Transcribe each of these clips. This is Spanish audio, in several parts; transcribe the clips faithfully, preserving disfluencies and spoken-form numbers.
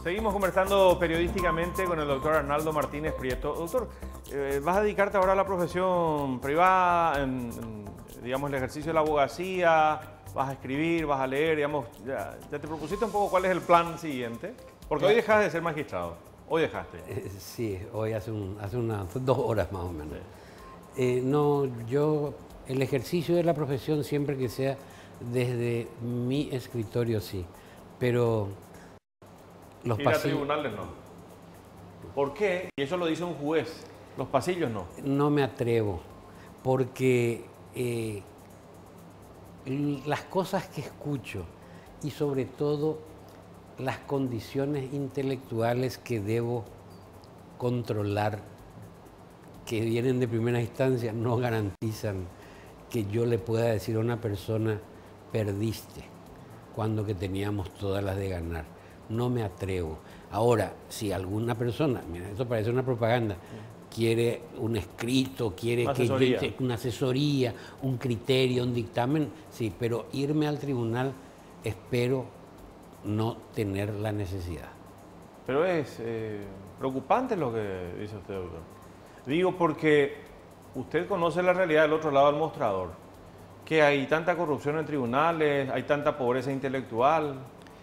Seguimos conversando periodísticamente con el doctor Arnaldo Martínez Prieto. Doctor, eh, ¿vas a dedicarte ahora a la profesión privada, en, en, digamos, el ejercicio de la abogacía? ¿Vas a escribir, vas a leer? Digamos, ya, ya te propusiste un poco cuál es el plan siguiente, porque hoy dejas de ser magistrado. Hoy dejaste. Eh, sí, hoy hace, un, hace unas dos horas más o menos. Sí. Eh, no, yo, el ejercicio de la profesión siempre que sea desde mi escritorio, sí, pero los ir a pasillos... tribunales no. ¿Por qué? Y eso lo dice un juez. Los pasillos no. No me atrevo, porque eh, las cosas que escucho y sobre todo las condiciones intelectuales que debo controlar, que vienen de primera instancia, no garantizan que yo le pueda decir a una persona, perdiste, cuando que teníamos todas las de ganar. No me atrevo. Ahora, si alguna persona, mira, esto parece una propaganda, quiere un escrito, quiere una que asesoría. Yo, una asesoría, un criterio, un dictamen, sí, pero irme al tribunal espero no tener la necesidad. Pero es eh, preocupante lo que dice usted, doctor. Digo porque usted conoce la realidad del otro lado del mostrador, que hay tanta corrupción en tribunales, hay tanta pobreza intelectual.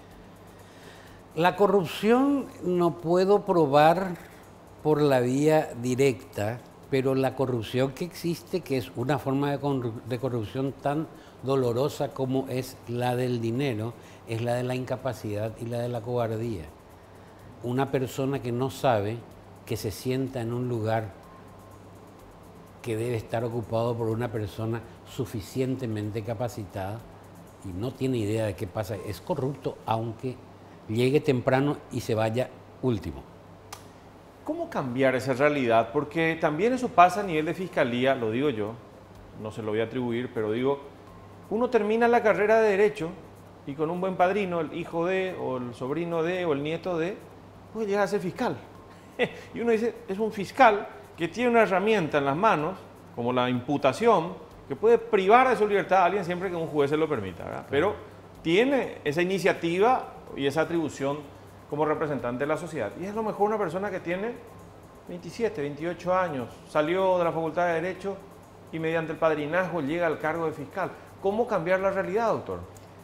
La corrupción no puedo probar por la vía directa, pero la corrupción que existe, que es una forma de, corru de corrupción tan dolorosa como es la del dinero, es la de la incapacidad y la de la cobardía. Una persona que no sabe que se sienta en un lugar que debe estar ocupado por una persona suficientemente capacitada y no tiene idea de qué pasa, es corrupto aunque llegue temprano y se vaya último. ¿Cómo cambiar esa realidad? Porque también eso pasa a nivel de fiscalía, lo digo yo, no se lo voy a atribuir, pero digo, uno termina la carrera de Derecho y con un buen padrino, el hijo de, o el sobrino de, o el nieto de, puede llegar a ser fiscal. Y uno dice, es un fiscal que tiene una herramienta en las manos, como la imputación, que puede privar de su libertad a alguien siempre que un juez se lo permita, ¿verdad? Pero tiene esa iniciativa y esa atribución como representante de la sociedad. Y es a lo mejor una persona que tiene veintisiete, veintiocho años, salió de la Facultad de Derecho y mediante el padrinazgo llega al cargo de fiscal. ¿Cómo cambiar la realidad, doctor?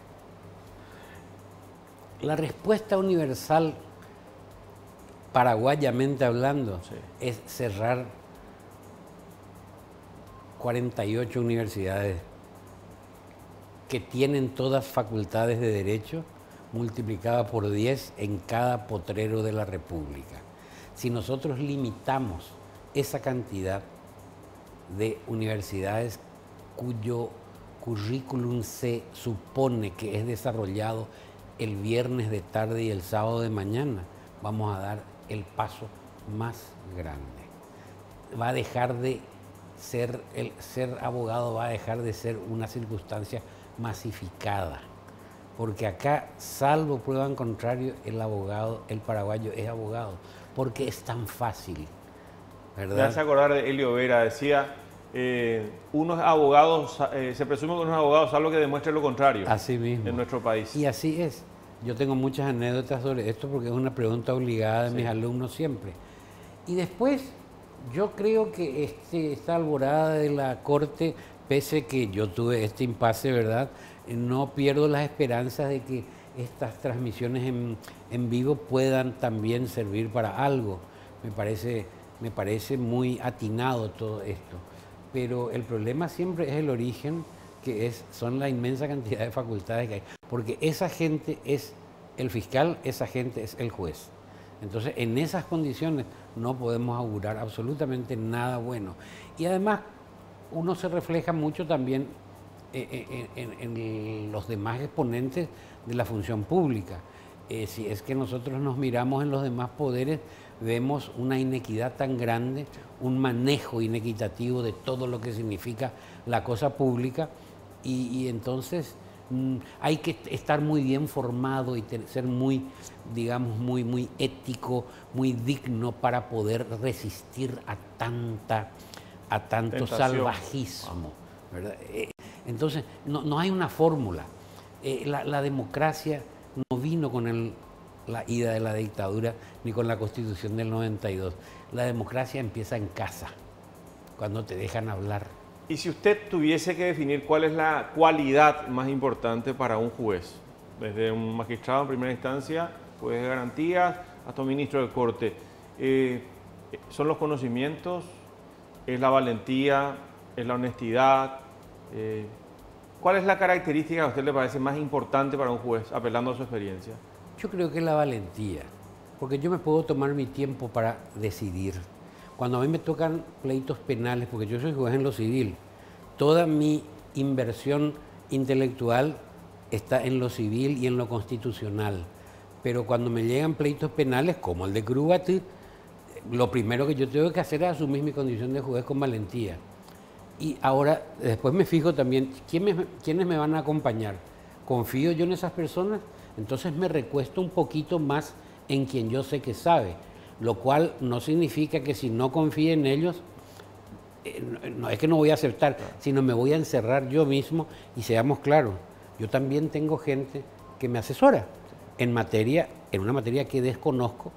La respuesta universal, paraguayamente hablando, sí, es cerrar cuarenta y ocho universidades que tienen todas facultades de derecho, multiplicada por diez en cada potrero de la República. Si nosotros limitamos esa cantidad de universidades cuyo currículum se supone que es desarrollado el viernes de tarde y el sábado de mañana, vamos a dar el paso más grande. Va a dejar de ser, el ser abogado va a dejar de ser una circunstancia masificada. Porque acá, salvo prueba en contrario, el abogado, el paraguayo es abogado, porque es tan fácil, ¿verdad? Me hace acordar de Elio Vera, decía, eh, unos abogados, eh, se presume que unos abogados salvo que demuestre lo contrario. Así mismo. En nuestro país. Y así es. Yo tengo muchas anécdotas sobre esto porque es una pregunta obligada de sí. mis alumnos siempre. Y después, yo creo que este, esta alborada de la Corte, pese que yo tuve este impasse, ¿verdad?, no pierdo las esperanzas de que estas transmisiones en, en vivo puedan también servir para algo. Me parece, me parece muy atinado todo esto. Pero el problema siempre es el origen, que es, son la inmensa cantidad de facultades que hay. Porque esa gente es el fiscal, esa gente es el juez. Entonces, en esas condiciones no podemos augurar absolutamente nada bueno. Y además, uno se refleja mucho también En, en, en los demás exponentes de la función pública. Eh, si es que nosotros nos miramos en los demás poderes, vemos una inequidad tan grande, un manejo inequitativo de todo lo que significa la cosa pública, y, y entonces mmm, hay que estar muy bien formado y ser muy, digamos, muy, muy ético, muy digno para poder resistir a tanta, a tanto Tentación. salvajismo, ¿verdad? Eh, Entonces, no, no hay una fórmula. Eh, la, la democracia no vino con el, la ida de la dictadura ni con la Constitución del noventa y dos. La democracia empieza en casa, cuando te dejan hablar. Y si usted tuviese que definir cuál es la cualidad más importante para un juez, desde un magistrado en primera instancia, juez de garantías, hasta un ministro de corte, eh, ¿son los conocimientos? ¿Es la valentía? ¿Es la honestidad? Eh, ¿Cuál es la característica que a usted le parece más importante para un juez, apelando a su experiencia? Yo creo que es la valentía, porque yo me puedo tomar mi tiempo para decidir. Cuando a mí me tocan pleitos penales, porque yo soy juez en lo civil, toda mi inversión intelectual está en lo civil y en lo constitucional. Pero cuando me llegan pleitos penales, como el de Curuguatí, lo primero que yo tengo que hacer es asumir mi condición de juez con valentía. Y ahora, después me fijo también, ¿quién me, ¿quiénes me van a acompañar? ¿Confío yo en esas personas? Entonces me recuesto un poquito más en quien yo sé que sabe, lo cual no significa que si no confíe en ellos, eh, no, no es que no voy a aceptar, sino me voy a encerrar yo mismo. Y seamos claros, yo también tengo gente que me asesora en materia, en una materia que desconozco,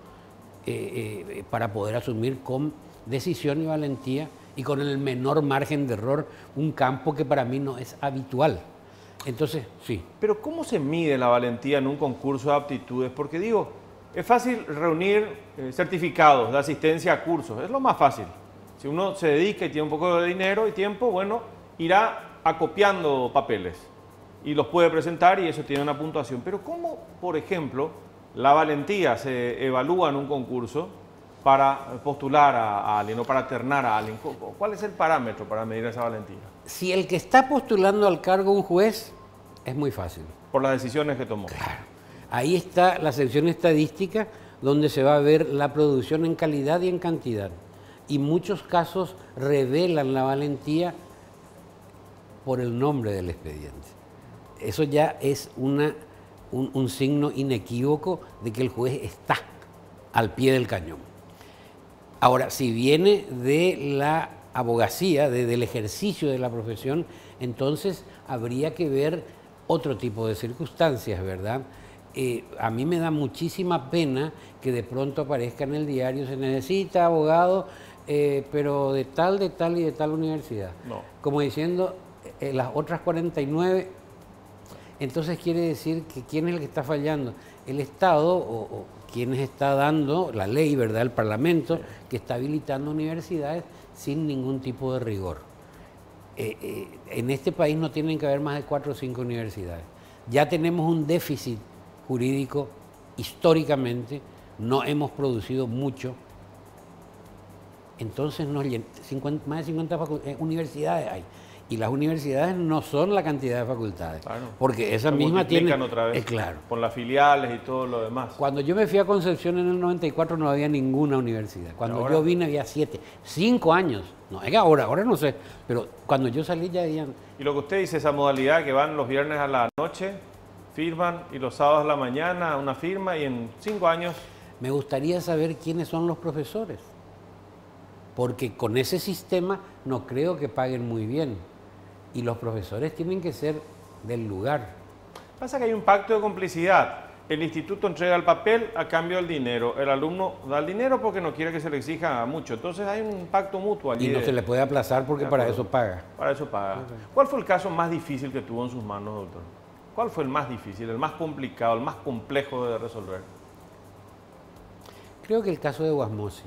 eh, eh, para poder asumir con decisión y valentía y con el menor margen de error un campo que para mí no es habitual. Entonces, sí. Pero ¿cómo se mide la valentía en un concurso de aptitudes? Porque digo, es fácil reunir eh, certificados de asistencia a cursos, es lo más fácil. Si uno se dedica y tiene un poco de dinero y tiempo, bueno, irá acopiando papeles y los puede presentar y eso tiene una puntuación. Pero ¿cómo, por ejemplo, la valentía se evalúa en un concurso para postular a, a alguien o para ternar a alguien? ¿Cuál es el parámetro para medir esa valentía? Si el que está postulando al cargo un juez, es muy fácil. Por las decisiones que tomó. Claro. Ahí está la sección estadística donde se va a ver la producción en calidad y en cantidad. Y muchos casos revelan la valentía por el nombre del expediente. Eso ya es una, un, un signo inequívoco de que el juez está al pie del cañón. Ahora, si viene de la abogacía, de, del ejercicio de la profesión, entonces habría que ver otro tipo de circunstancias, ¿verdad? Eh, a mí me da muchísima pena que de pronto aparezca en el diario, se necesita abogado, eh, pero de tal, de tal y de tal universidad. No. Como diciendo, eh, las otras cuarenta y nueve, entonces quiere decir que ¿quién es el que está fallando? El Estado o, o quienes está dando la ley, ¿verdad? El Parlamento, sí, que está habilitando universidades sin ningún tipo de rigor. Eh, eh, en este país no tienen que haber más de cuatro o cinco universidades. Ya tenemos un déficit jurídico históricamente, no hemos producido mucho. Entonces nos, cincuenta, más de cincuenta universidades hay. Y las universidades no son la cantidad de facultades, claro, porque esa misma tiene... otra vez, eh, claro, con las filiales y todo lo demás. Cuando yo me fui a Concepción en el noventa y cuatro no había ninguna universidad. Cuando ahora, yo vine había siete, cinco años. No, es ahora, ahora no sé, pero cuando yo salí ya habían... Y lo que usted dice, esa modalidad que van los viernes a la noche, firman, y los sábados a la mañana una firma, y en cinco años... Me gustaría saber quiénes son los profesores, porque con ese sistema no creo que paguen muy bien. Y los profesores tienen que ser del lugar. Pasa que hay un pacto de complicidad. El instituto entrega el papel a cambio del dinero. El alumno da el dinero porque no quiere que se le exija mucho. Entonces hay un pacto mutuo allí. Y no de, se le puede aplazar porque para eso paga. Para eso paga. Okay. ¿Cuál fue el caso más difícil que tuvo en sus manos, doctor? ¿Cuál fue el más difícil, el más complicado, el más complejo de resolver? Creo que el caso de Guasmosi.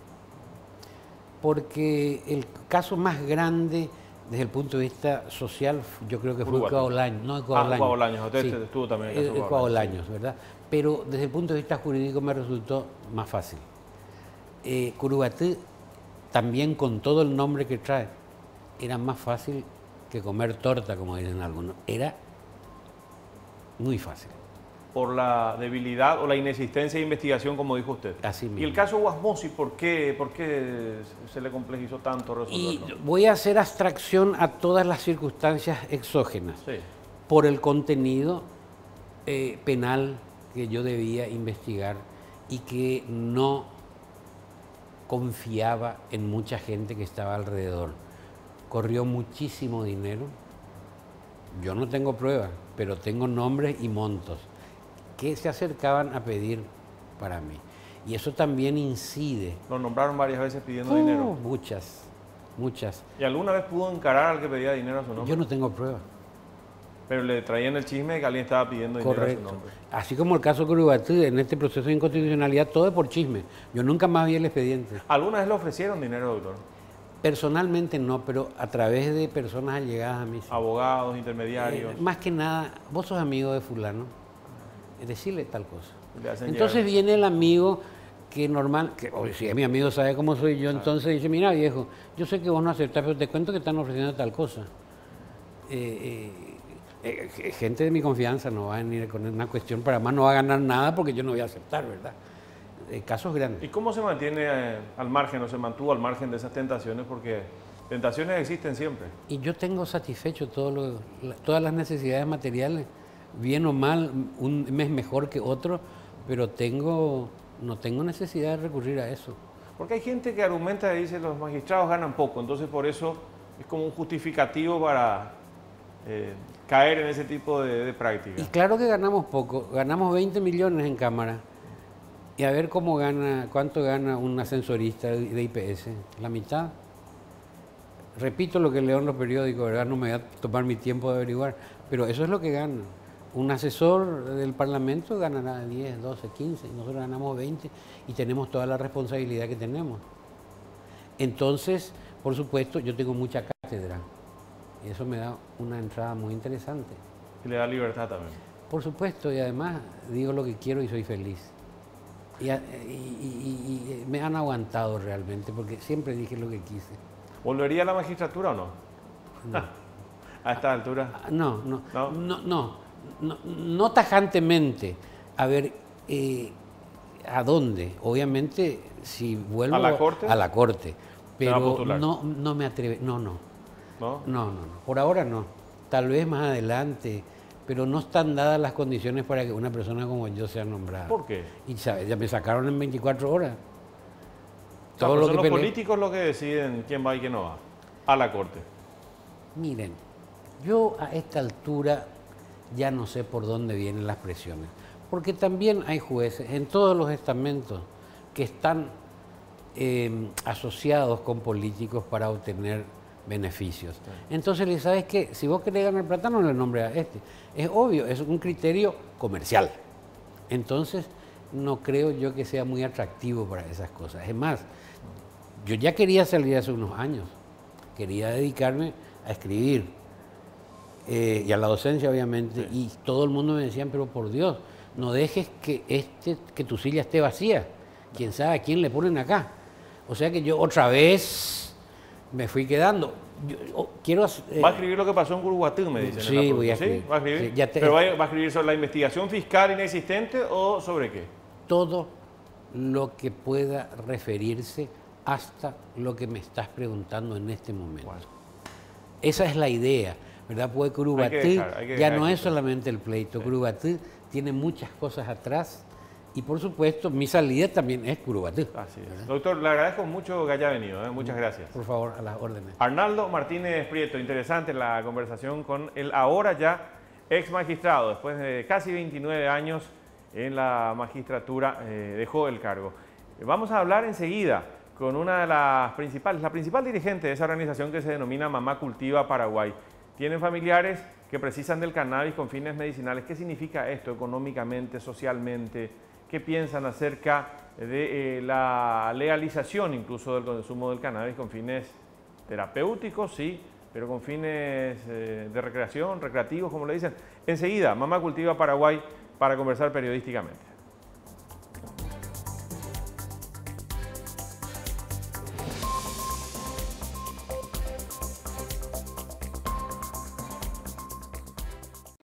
Porque el caso más grande... Desde el punto de vista social, yo creo que fue Coabolaños. No, Coabolaños. Ah, Coabolaños. Usted sí, estuvo también en el caso de Coabolaños, ¿verdad? Pero desde el punto de vista jurídico me resultó más fácil. Eh, Curuguatí, también con todo el nombre que trae, era más fácil que comer torta, como dicen algunos. Era muy fácil. Por la debilidad o la inexistencia de investigación, como dijo usted. Así mismo. Y el caso Guasmosi, ¿por qué, por qué se le complejizó tanto resolverlo? Y voy a hacer abstracción a todas las circunstancias exógenas, sí, por el contenido eh, penal que yo debía investigar y que no confiaba en mucha gente que estaba alrededor. Corrió muchísimo dinero. Yo no tengo pruebas, pero tengo nombres y montos que se acercaban a pedir para mí. Y eso también incide. Lo nombraron varias veces pidiendo Uh, dinero. Muchas, muchas. ¿Y alguna vez pudo encarar al que pedía dinero a su nombre? Yo no tengo pruebas. Pero le traían el chisme de que alguien estaba pidiendo dinero Correcto. a su nombre. Así como el caso Curubatí, en este proceso de inconstitucionalidad, todo es por chisme. Yo nunca más vi el expediente. ¿Alguna vez le ofrecieron dinero, doctor? Personalmente no, pero a través de personas allegadas a mí. Sí. Abogados, intermediarios. Eh, más que nada, vos sos amigo de fulano, eh, decirle tal cosa. Le hacen Entonces llegar. viene el amigo que normal, que o si es mi amigo sabe cómo soy yo, entonces dice, mira viejo, yo sé que vos no aceptás, pero te cuento que están ofreciendo tal cosa. Eh, eh, eh, gente de mi confianza no va a venir con una cuestión, para más no va a ganar nada porque yo no voy a aceptar, ¿verdad? Eh, casos grandes. ¿Y cómo se mantiene eh, al margen o se mantuvo al margen de esas tentaciones? Porque tentaciones existen siempre. Y yo tengo satisfecho todo lo- la- todas las necesidades materiales, bien o mal, un mes mejor que otro, pero tengo, no tengo necesidad de recurrir a eso. Porque hay gente que argumenta y dice los magistrados ganan poco, entonces por eso es como un justificativo para eh, caer en ese tipo de, de Y prácticas. claro que ganamos poco, ganamos veinte millones en cámara. Y a ver cómo gana, cuánto gana un ascensorista de de I P S, la mitad. Repito lo que leo en los periódicos, ¿verdad? No me voy a tomar mi tiempo de averiguar, pero eso es lo que gana. Un asesor del Parlamento ganará diez, doce, quince, y nosotros ganamos veinte y tenemos toda la responsabilidad que tenemos. Entonces, por supuesto, yo tengo mucha cátedra y eso me da una entrada muy interesante. Y le da libertad también. Por supuesto, y además digo lo que quiero y soy feliz. Y, a- y- y- y me han aguantado realmente porque siempre dije lo que quise. ¿Volvería a la magistratura o no? No. A esta altura. Ah, No, no, ¿No? no, no, no, no tajantemente. A ver, eh, ¿a dónde? Obviamente, si vuelvo ¿A la corte? a la corte, va a pero postular? no, no me atreve, no, no, ¿No? no, no, no, por ahora no. Tal vez más adelante, pero no están dadas las condiciones para que una persona como yo sea nombrada. ¿Por qué? Y ¿sabes? Ya me sacaron en veinticuatro horas. O sea, Todo pues lo son que los peleé- políticos los que deciden quién va y quién no va a la corte. Miren, yo a esta altura ya no sé por dónde vienen las presiones, porque también hay jueces en todos los estamentos que están eh, asociados con políticos para obtener beneficios. Entonces, le ¿sabes qué? Si vos querés ganar plata, no le nombres a este. Es obvio, es un criterio comercial. Entonces, no creo yo que sea muy atractivo para esas cosas. Es más, yo ya quería salir hace unos años. Quería dedicarme a escribir eh, y a la docencia, obviamente. Y todo el mundo me decía, pero por Dios, no dejes que, este, que tu silla esté vacía. Quién sabe a quién le ponen acá. O sea que yo otra vez me fui quedando. Yo, oh, quiero, eh, Va a escribir lo que pasó en Curuguatú, me dicen. Sí, en la voy a ¿Sí? escribir. ¿Va a escribir? Sí, ya te- ¿Pero va a, va a escribir sobre la investigación fiscal inexistente o sobre qué? todo lo que pueda referirse hasta lo que me estás preguntando en este momento. Bueno. Esa es la idea, ¿verdad? Porque Curubatí dejar, hay que ya dejar no que es sea. solamente el pleito, Curubatí tiene muchas cosas atrás y por supuesto mi salida también es Curubatí. Así es. Doctor, le agradezco mucho que haya venido. ¿eh? Muchas gracias. Por favor, a las órdenes. Arnaldo Martínez Prieto, interesante la conversación con el ahora ya ex magistrado, después de casi veintinueve años en la magistratura, eh, dejó el cargo. Vamos a hablar enseguida con una de las principales, la principal dirigente de esa organización que se denomina Mamá Cultiva Paraguay. Tienen familiares que precisan del cannabis con fines medicinales. ¿Qué significa esto económicamente, socialmente? ¿Qué piensan acerca de eh, la legalización incluso del consumo del cannabis con fines terapéuticos, sí, pero con fines eh, de recreación, recreativos, como le dicen? Enseguida, Mamá Cultiva Paraguay, para conversar periodísticamente.